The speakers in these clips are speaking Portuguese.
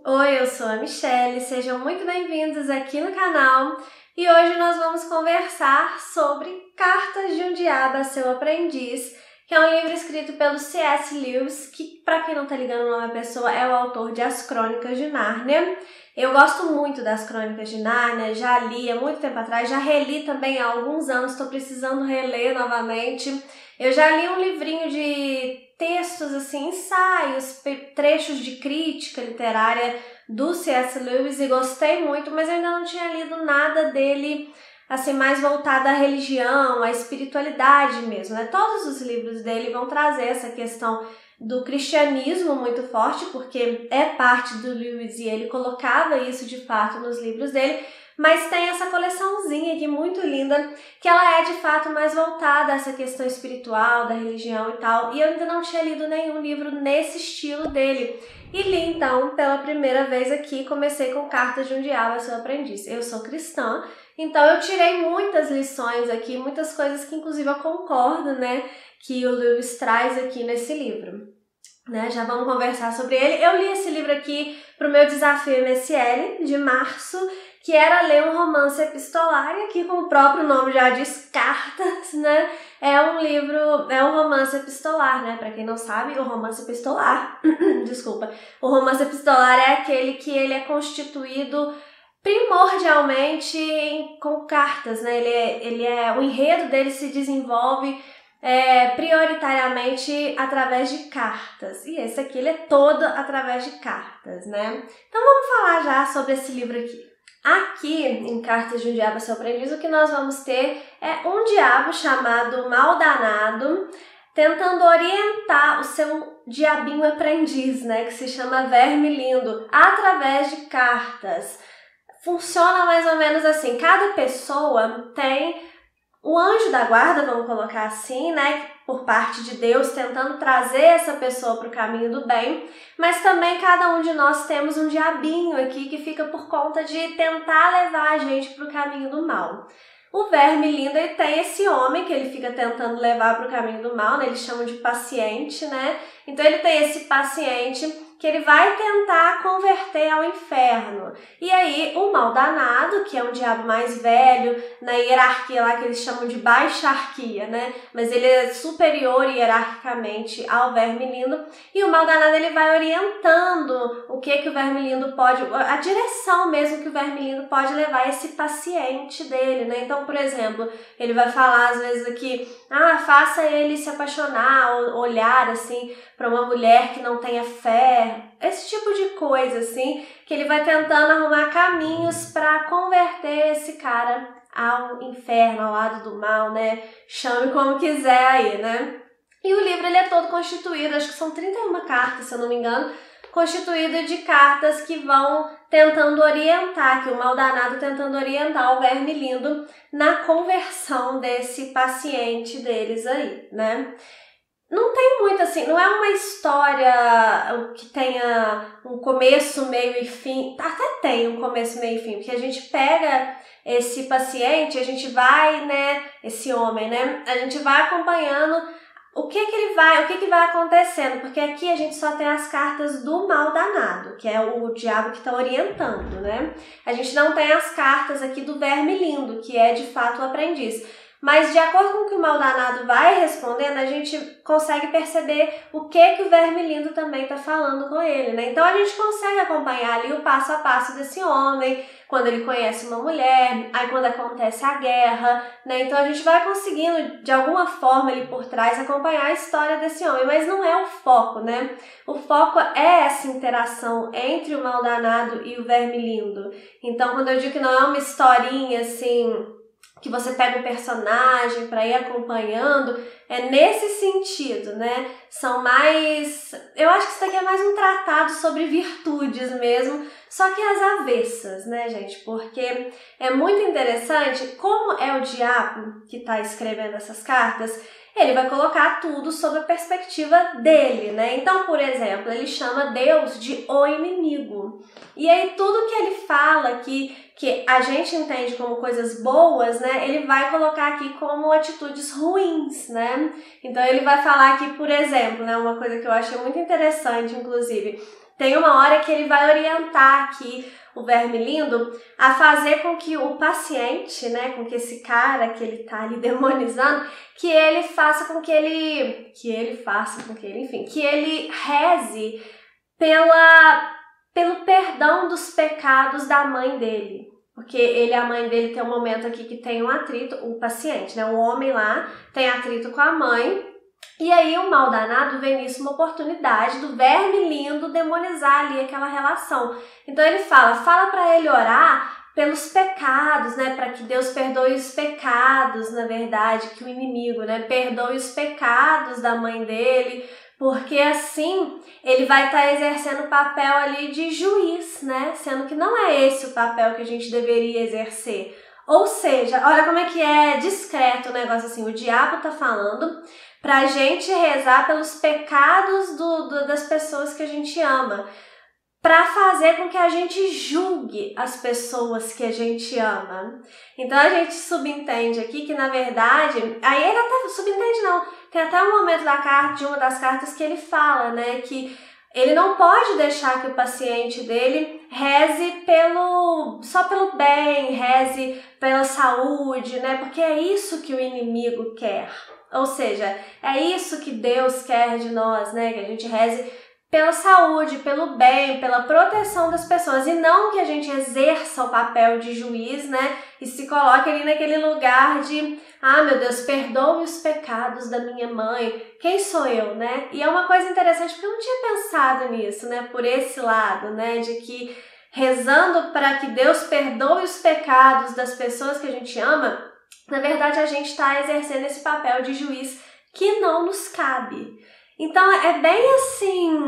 Oi, eu sou a Michelle, sejam muito bem-vindos aqui no canal e hoje nós vamos conversar sobre Cartas de um Diabo a Seu Aprendiz, que é um livro escrito pelo C.S. Lewis, que, para quem não tá ligando o nome da pessoa, é o autor de As Crônicas de Nárnia. Eu gosto muito das Crônicas de Nárnia, já li há muito tempo atrás, já reli também há alguns anos, estou precisando reler novamente. Eu já li um livrinho de textos, assim, ensaios, trechos de crítica literária do C.S. Lewis e gostei muito, mas eu ainda não tinha lido nada dele, assim, mais voltado à religião, à espiritualidade mesmo, né? Todos os livros dele vão trazer essa questão do cristianismo muito forte, porque é parte do Lewis e ele colocava isso de fato nos livros dele, mas tem essa coleçãozinha aqui muito linda, que ela é de fato mais voltada a essa questão espiritual, da religião e tal, e eu ainda não tinha lido nenhum livro nesse estilo dele. E li então pela primeira vez aqui, comecei com Cartas de um Diabo a Seu Aprendiz. Eu sou cristã, então eu tirei muitas lições aqui, muitas coisas que inclusive eu concordo, né, que o Lewis traz aqui nesse livro. Né, já vamos conversar sobre ele. Eu li esse livro aqui para o meu desafio MSL de março, que era ler um romance epistolar, e aqui, como o próprio nome já diz, Cartas, né? É um romance epistolar, né? Para quem não sabe, o romance epistolar, desculpa, o romance epistolar é aquele que ele é constituído primordialmente com cartas, né? O enredo dele se desenvolve prioritariamente através de cartas. E esse aqui ele é todo através de cartas, né? Então vamos falar já sobre esse livro aqui. Aqui, em Cartas de um Diabo a Seu Aprendiz, o que nós vamos ter é um diabo chamado Maldanado, tentando orientar o seu diabinho aprendiz, né? Que se chama Verme Lindo, através de cartas. Funciona mais ou menos assim, cada pessoa tem o anjo da guarda, vamos colocar assim, né, por parte de Deus, tentando trazer essa pessoa para o caminho do bem, mas também cada um de nós temos um diabinho aqui que fica por conta de tentar levar a gente para o caminho do mal. O Verme Lindo, ele tem esse homem que ele fica tentando levar para o caminho do mal, né, eles chamam de paciente, né, então ele tem esse paciente que ele vai tentar converter ao inferno. E aí, o Maldanado, que é um diabo mais velho, na hierarquia lá que eles chamam de baixarquia, né? Mas ele é superior hierarquicamente ao Verme Lindo. E o Maldanado, ele vai orientando o que o Verme Lindo pode... a direção mesmo que o Verme Lindo pode levar esse paciente dele, né? Então, por exemplo, ele vai falar às vezes aqui, faça ele se apaixonar, olhar assim para uma mulher que não tenha fé, esse tipo de coisa assim, que ele vai tentando arrumar caminhos para converter esse cara ao inferno, ao lado do mal, né? Chame como quiser aí, né? E o livro ele é todo constituído, acho que são 31 cartas, se eu não me engano, constituído de cartas que vão tentando orientar, que o Maldanado tentando orientar o Verme Lindo na conversão desse paciente deles aí, né? Não tem muito assim, não é uma história que tenha um começo, meio e fim, até tem um começo, meio e fim, porque a gente pega esse paciente, a gente vai, né, esse homem, né, a gente vai acompanhando o que vai acontecendo, porque aqui a gente só tem as cartas do Maldanado, que é o diabo que está orientando, né, a gente não tem as cartas aqui do Verme Lindo, que é de fato o aprendiz. Mas de acordo com o que o Maldanado vai respondendo, a gente consegue perceber o que o Verme Lindo também está falando com ele, né? Então a gente consegue acompanhar ali o passo a passo desse homem, quando ele conhece uma mulher, aí quando acontece a guerra, né? Então a gente vai conseguindo, de alguma forma ali por trás, acompanhar a história desse homem, mas não é o foco, né? O foco é essa interação entre o Maldanado e o Verme Lindo. Então quando eu digo que não é uma historinha assim, que você pega um personagem para ir acompanhando, é nesse sentido, né? São mais... Eu acho que isso daqui é mais um tratado sobre virtudes mesmo, só que às avessas, né, gente? Porque é muito interessante como é o diabo que está escrevendo essas cartas, ele vai colocar tudo sob a perspectiva dele, né? Então, por exemplo, ele chama Deus de o inimigo. E aí tudo que ele fala aqui, que a gente entende como coisas boas, né, ele vai colocar aqui como atitudes ruins, né? Então ele vai falar aqui, por exemplo, né, uma coisa que eu achei muito interessante, inclusive, tem uma hora que ele vai orientar aqui o Verme Lindo a fazer com que o paciente, né, com que esse cara que ele tá ali demonizando, que ele reze pelo perdão dos pecados da mãe dele. Porque ele e a mãe dele tem um momento aqui que tem um atrito, o paciente, né, o homem lá tem atrito com a mãe, e aí o mal danado vê nisso uma oportunidade do Verme Lindo demonizar ali aquela relação. Então ele fala para ele orar pelos pecados, né, para que Deus perdoe os pecados, na verdade, que o inimigo, né, perdoe os pecados da mãe dele, porque assim ele vai estar exercendo o papel ali de juiz, né, sendo que não é esse o papel que a gente deveria exercer. Ou seja, olha como é que é discreto o negócio assim, o diabo tá falando pra gente rezar pelos pecados das pessoas que a gente ama, para fazer com que a gente julgue as pessoas que a gente ama. Então a gente subentende aqui que, na verdade, aí ele até subentende não, tem até um momento de uma das cartas que ele fala, né, que ele não pode deixar que o paciente dele reze só pelo bem, reze pela saúde, né, porque é isso que o inimigo quer. Ou seja, é isso que Deus quer de nós, né, que a gente reze pela saúde, pelo bem, pela proteção das pessoas, e não que a gente exerça o papel de juiz, né, e se coloque ali naquele lugar de, meu Deus, perdoe os pecados da minha mãe, quem sou eu, né? E é uma coisa interessante, porque eu não tinha pensado nisso, né, por esse lado, né, de que rezando para que Deus perdoe os pecados das pessoas que a gente ama, na verdade a gente está exercendo esse papel de juiz que não nos cabe. Então é bem assim,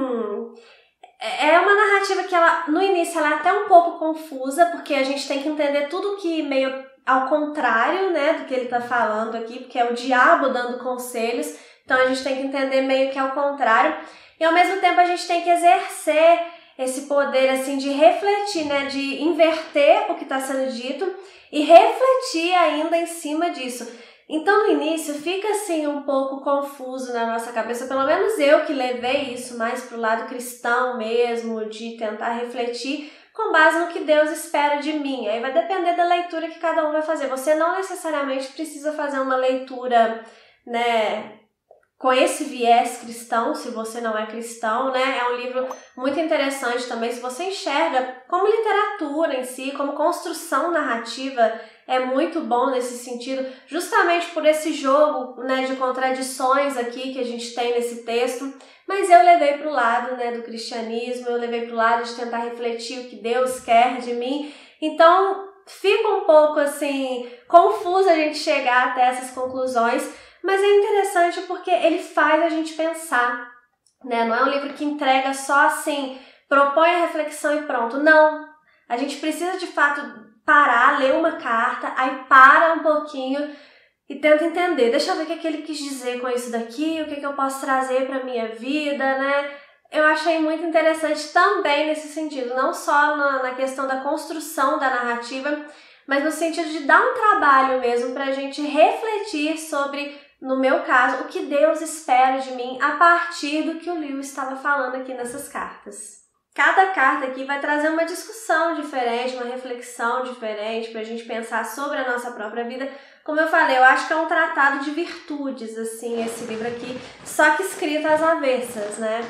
é uma narrativa que ela, no início ela é até um pouco confusa, porque a gente tem que entender tudo que meio ao contrário, né, do que ele está falando aqui, porque é o diabo dando conselhos, então a gente tem que entender meio que ao contrário, e ao mesmo tempo a gente tem que exercer esse poder assim de refletir, né, de inverter o que está sendo dito e refletir ainda em cima disso. Então, no início, fica assim um pouco confuso na nossa cabeça, pelo menos eu que levei isso mais para o lado cristão mesmo, de tentar refletir com base no que Deus espera de mim. Aí vai depender da leitura que cada um vai fazer. Você não necessariamente precisa fazer uma leitura, né, com esse viés cristão, se você não é cristão, né? É um livro muito interessante também, se você enxerga como literatura em si, como construção narrativa, é muito bom nesse sentido, justamente por esse jogo, né, de contradições aqui que a gente tem nesse texto, mas eu levei para o lado, né, do cristianismo, eu levei para o lado de tentar refletir o que Deus quer de mim, então fica um pouco assim, confuso a gente chegar até essas conclusões, mas é interessante porque ele faz a gente pensar, né? Não é um livro que entrega só assim, propõe a reflexão e pronto. Não, a gente precisa de fato parar, ler uma carta, aí para um pouquinho e tenta entender. Deixa eu ver o que ele quis dizer com isso daqui, o que eu posso trazer para a minha vida, né? Eu achei muito interessante também nesse sentido, não só na questão da construção da narrativa, mas no sentido de dar um trabalho mesmo para a gente refletir sobre, no meu caso, o que Deus espera de mim a partir do que o Lewis estava falando aqui nessas cartas. Cada carta aqui vai trazer uma discussão diferente, uma reflexão diferente para a gente pensar sobre a nossa própria vida. Como eu falei, eu acho que é um tratado de virtudes, assim, esse livro aqui, só que escrito às avessas, né?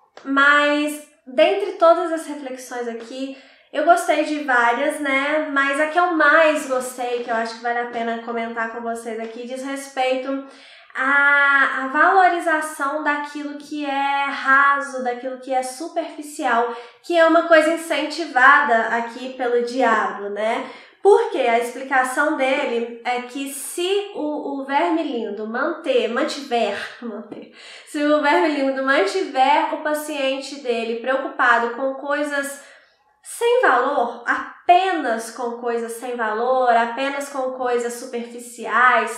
Mas, dentre todas as reflexões aqui, eu gostei de várias, né? Mas a que eu mais gostei, que eu acho que vale a pena comentar com vocês aqui, diz respeito à valorização daquilo que é raso, daquilo que é superficial, que é uma coisa incentivada aqui pelo diabo, né? Porque a explicação dele é que se o Verme Lindo se o Verme Lindo mantiver o paciente dele preocupado com coisas sem valor, apenas com coisas sem valor, apenas com coisas superficiais,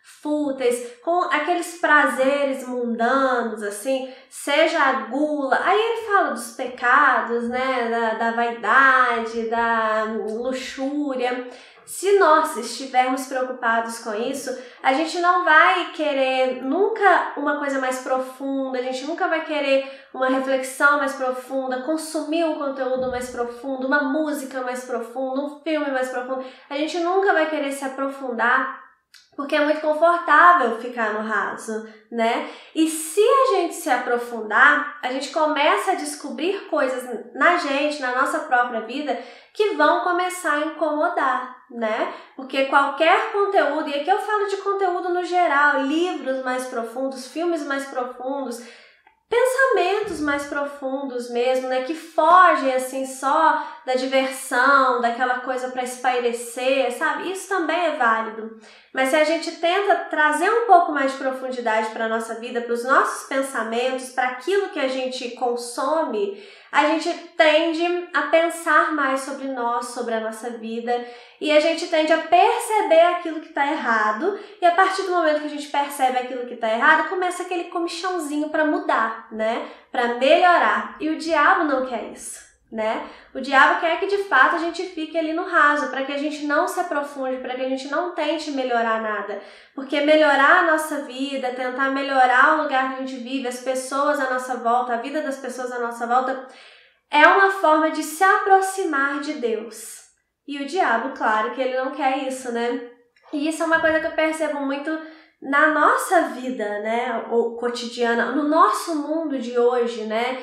fúteis, com aqueles prazeres mundanos, assim, seja a gula. Aí ele fala dos pecados, né, da vaidade, da luxúria. Se nós estivermos preocupados com isso, a gente não vai querer nunca uma coisa mais profunda, a gente nunca vai querer uma reflexão mais profunda, consumir um conteúdo mais profundo, uma música mais profunda, um filme mais profundo. A gente nunca vai querer se aprofundar porque é muito confortável ficar no raso, né? E se a gente se aprofundar, a gente começa a descobrir coisas na gente, na nossa própria vida, que vão começar a incomodar, né? Porque qualquer conteúdo, e aqui eu falo de conteúdo no geral, livros mais profundos, filmes mais profundos, pensamentos mais profundos mesmo, né, que fogem assim só da diversão, daquela coisa para espairecer, sabe? Isso também é válido. Mas se a gente tenta trazer um pouco mais de profundidade para a nossa vida, para os nossos pensamentos, para aquilo que a gente consome, a gente tende a pensar mais sobre nós, sobre a nossa vida, e a gente tende a perceber aquilo que está errado, e a partir do momento que a gente percebe aquilo que está errado, começa aquele comichãozinho para mudar, né? Para melhorar. E o diabo não quer isso, né? O diabo quer que de fato a gente fique ali no raso, para que a gente não se aprofunde, para que a gente não tente melhorar nada. Porque melhorar a nossa vida, tentar melhorar o lugar que a gente vive, as pessoas à nossa volta, a vida das pessoas à nossa volta, é uma forma de se aproximar de Deus. E o diabo, claro que ele não quer isso, né? E isso é uma coisa que eu percebo muito na nossa vida, né, ou cotidiana, no nosso mundo de hoje, né,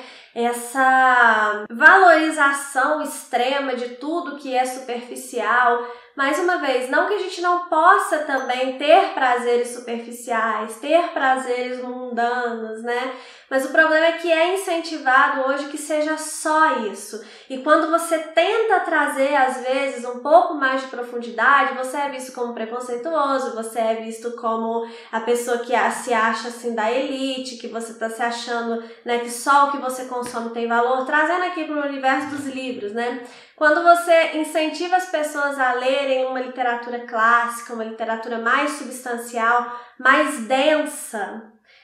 essa valorização extrema de tudo que é superficial. Mais uma vez, não que a gente não possa também ter prazeres superficiais, ter prazeres mundanos, né? Mas o problema é que é incentivado hoje que seja só isso. E quando você tenta trazer, às vezes, um pouco mais de profundidade, você é visto como preconceituoso, você é visto como a pessoa que se acha assim da elite, que você está se achando, né, que só o que você consome tem valor. Trazendo aqui para o universo dos livros, né? Quando você incentiva as pessoas a lerem uma literatura clássica, uma literatura mais substancial, mais densa,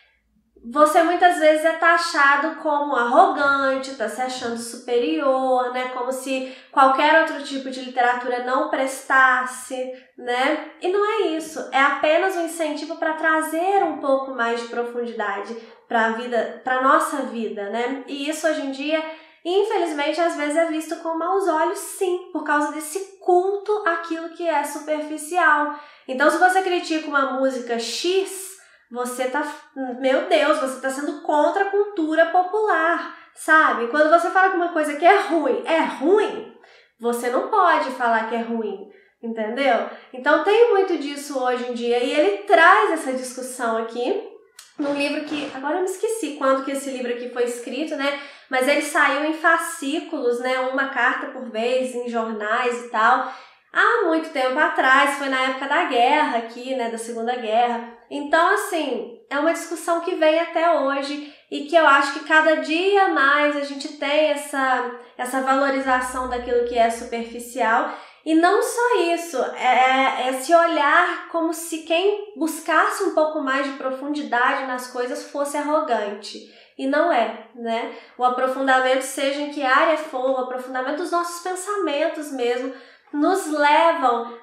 você muitas vezes é taxado como arrogante, está se achando superior, né? Como se qualquer outro tipo de literatura não prestasse, né? E não é isso, é apenas um incentivo para trazer um pouco mais de profundidade para a vida, para nossa vida, né? E isso hoje em dia, infelizmente, às vezes é visto com maus olhos, sim, por causa desse culto àquilo que é superficial. Então, se você critica uma música X, você tá, meu Deus, você tá sendo contra a cultura popular, sabe? Quando você fala que uma coisa que é ruim, você não pode falar que é ruim, entendeu? Então tem muito disso hoje em dia, e ele traz essa discussão aqui num livro que, agora eu me esqueci quando que esse livro aqui foi escrito, né? Mas ele saiu em fascículos, né? Uma carta por vez, em jornais e tal. Há muito tempo atrás, foi na época da guerra aqui, né, da Segunda Guerra. Então, assim, é uma discussão que vem até hoje e que eu acho que cada dia mais a gente tem essa valorização daquilo que é superficial. E não só isso, é se olhar como se quem buscasse um pouco mais de profundidade nas coisas fosse arrogante. E não é, né? O aprofundamento, seja em que área for, o aprofundamento dos nossos pensamentos mesmo, nos levam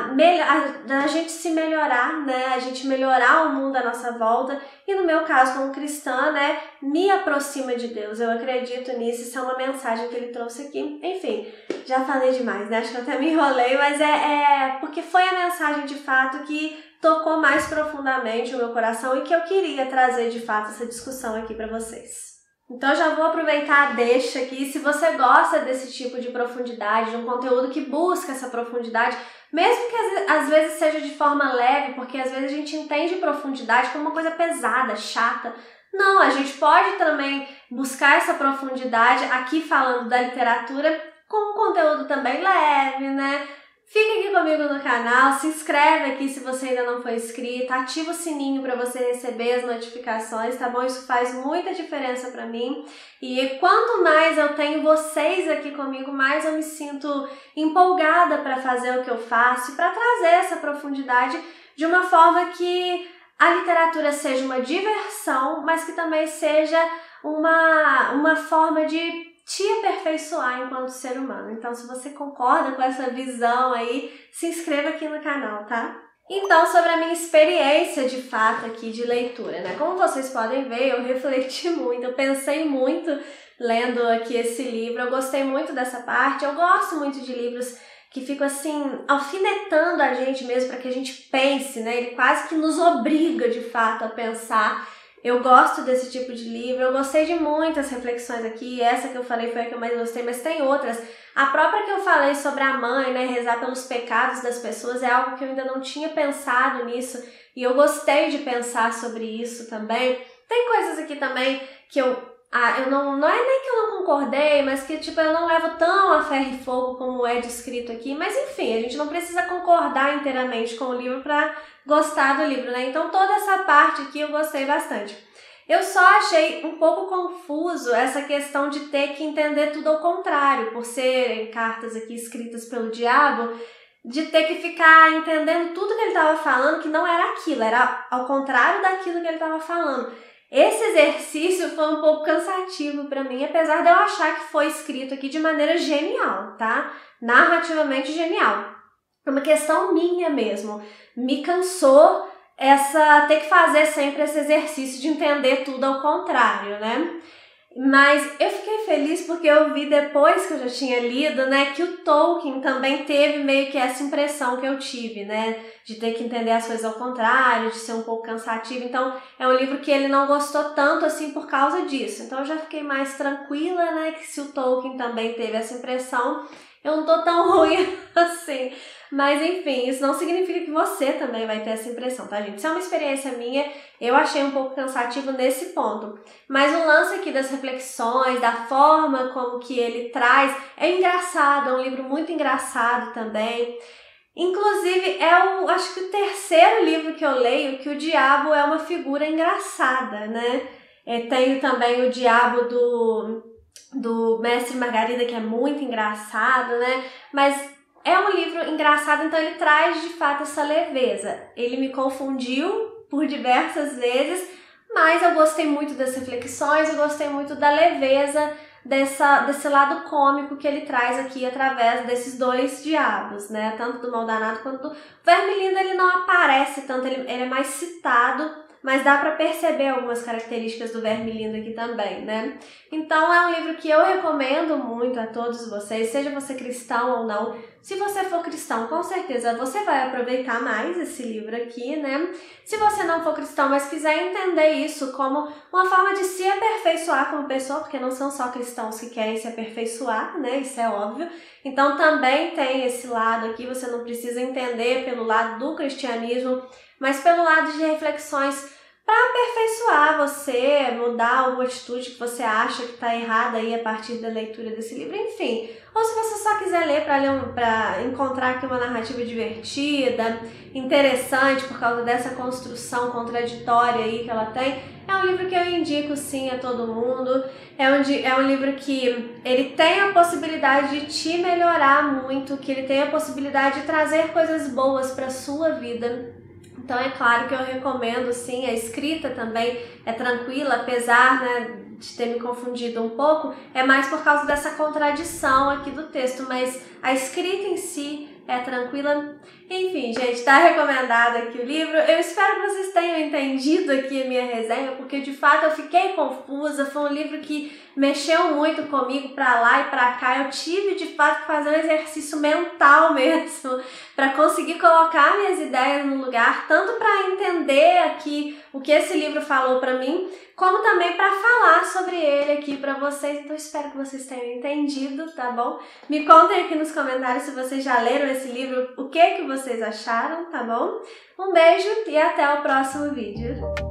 a gente se melhorar, né? A gente melhorar o mundo à nossa volta. E no meu caso, como cristã, né? Me aproxima de Deus. Eu acredito nisso. Isso é uma mensagem que ele trouxe aqui. Enfim, já falei demais, né? Acho que eu até me enrolei, mas é porque foi a mensagem de fato que tocou mais profundamente o meu coração e que eu queria trazer de fato essa discussão aqui para vocês. Então já vou aproveitar a deixa aqui. Se você gosta desse tipo de profundidade, de um conteúdo que busca essa profundidade, mesmo que às vezes seja de forma leve, porque às vezes a gente entende profundidade como uma coisa pesada, chata. Não, a gente pode também buscar essa profundidade aqui falando da literatura com um conteúdo também leve, né? Fica aqui comigo no canal, se inscreve aqui se você ainda não foi inscrito, ativa o sininho para você receber as notificações, tá bom? Isso faz muita diferença para mim. E quanto mais eu tenho vocês aqui comigo, mais eu me sinto empolgada para fazer o que eu faço e para trazer essa profundidade de uma forma que a literatura seja uma diversão, mas que também seja uma forma de te aperfeiçoar enquanto ser humano. Então, se você concorda com essa visão aí, se inscreva aqui no canal, tá? Então, sobre a minha experiência de fato aqui de leitura, né? Como vocês podem ver, eu refleti muito, eu pensei muito lendo aqui esse livro, eu gostei muito dessa parte, eu gosto muito de livros que ficam assim, alfinetando a gente mesmo para que a gente pense, né? Ele quase que nos obriga de fato a pensar. Eu gosto desse tipo de livro, eu gostei de muitas reflexões aqui, essa que eu falei foi a que eu mais gostei, mas tem outras. A própria que eu falei sobre a mãe, né, rezar pelos pecados das pessoas, é algo que eu ainda não tinha pensado nisso, e eu gostei de pensar sobre isso também. Tem coisas aqui também que eu não é nem que eu não concordei, mas que tipo, eu não levo tão a ferro e fogo como é descrito aqui, mas enfim, a gente não precisa concordar inteiramente com o livro para gostar do livro, né? Então toda essa parte aqui eu gostei bastante. Eu só achei um pouco confuso essa questão de ter que entender tudo ao contrário, por serem cartas aqui escritas pelo diabo, de ter que ficar entendendo tudo que ele estava falando, que não era aquilo, era ao contrário daquilo que ele estava falando. Esse exercício foi um pouco cansativo para mim, apesar de eu achar que foi escrito aqui de maneira genial, tá? Narrativamente genial. É uma questão minha mesmo. Me cansou ter que fazer sempre esse exercício de entender tudo ao contrário, né? Mas eu fiquei feliz porque eu vi depois que eu já tinha lido, né, que o Tolkien também teve meio que essa impressão que eu tive, né, de ter que entender as coisas ao contrário, de ser um pouco cansativo. Então, é um livro que ele não gostou tanto assim por causa disso. Então, eu já fiquei mais tranquila, né, que se o Tolkien também teve essa impressão, eu não tô tão ruim assim. Mas, enfim, isso não significa que você também vai ter essa impressão, tá, gente? Isso é uma experiência minha, eu achei um pouco cansativo nesse ponto. Mas o lance aqui das reflexões, da forma como que ele traz, é engraçado, é um livro muito engraçado também. Inclusive, acho que o terceiro livro que eu leio que o diabo é uma figura engraçada, né? Tenho também o diabo do Mestre Margarida, que é muito engraçado, né? Mas é um livro engraçado, então ele traz de fato essa leveza. Ele me confundiu por diversas vezes, mas eu gostei muito das reflexões, eu gostei muito da leveza desse lado cômico que ele traz aqui através desses dois diabos, né? Tanto do Maldanado quanto do Vermilindo. Ele não aparece tanto, ele é mais citado, mas dá para perceber algumas características do Vermilindo aqui também, né? Então é um livro que eu recomendo muito a todos vocês, seja você cristão ou não. Se você for cristão, com certeza você vai aproveitar mais esse livro aqui, né? Se você não for cristão, mas quiser entender isso como uma forma de se aperfeiçoar como pessoa, porque não são só cristãos que querem se aperfeiçoar, né? Isso é óbvio. Então também tem esse lado aqui, você não precisa entender pelo lado do cristianismo, mas pelo lado de reflexões para aperfeiçoar você, mudar alguma atitude que você acha que está errada aí a partir da leitura desse livro, enfim. Ou se você só quiser ler para encontrar aqui uma narrativa divertida, interessante por causa dessa construção contraditória aí que ela tem, é um livro que eu indico sim a todo mundo. É um livro que ele tem a possibilidade de te melhorar muito, que ele tem a possibilidade de trazer coisas boas para a sua vida. Então é claro que eu recomendo sim, a escrita também é tranquila, apesar, né, de ter me confundido um pouco, é mais por causa dessa contradição aqui do texto, mas a escrita em si é tranquila. Enfim, gente, tá recomendado aqui o livro. Eu espero que vocês tenham entendido aqui a minha resenha, porque de fato eu fiquei confusa, foi um livro que mexeu muito comigo pra lá e pra cá. Eu tive de fato que fazer um exercício mental mesmo para conseguir colocar minhas ideias no lugar, tanto para entender aqui o que esse livro falou pra mim, como também para falar sobre ele aqui pra vocês. Então espero que vocês tenham entendido, tá bom? Me contem aqui nos comentários se vocês já leram esse livro, o que vocês acharam, tá bom? Um beijo e até o próximo vídeo.